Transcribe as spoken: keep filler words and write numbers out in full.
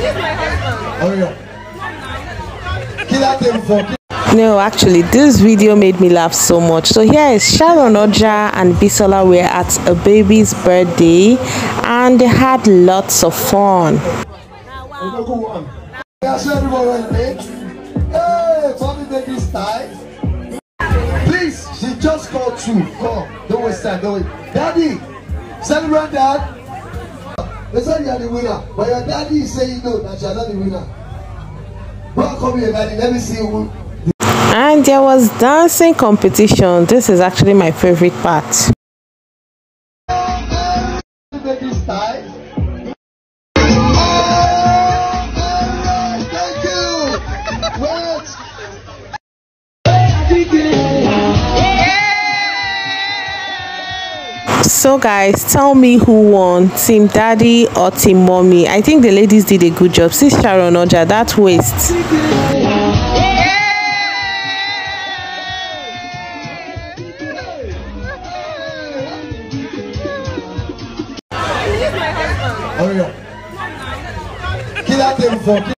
No, actually, this video made me laugh so much. So here is Sharon Ooja and Bisola were at a baby's birthday and they had lots of fun. Please, she just called two. Come, don't waste time, don't wait. Daddy, celebrate that. They said you are the winner, but your daddy is saying no, that you are not the winner. Welcome here, daddy. Let me see who. And there was dancing competition. This is actually my favorite part. So guys, tell me who won, Team Daddy or Team Mommy? I think the ladies did a good job. See Sharon Ooja, that waist. Kill that thing for